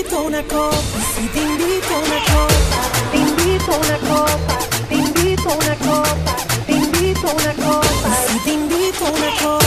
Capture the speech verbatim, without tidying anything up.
invito a una copa, si te invito a una copa, te invito a una copa, te invito a una copa, te invito a una copa, si te invito a una copa.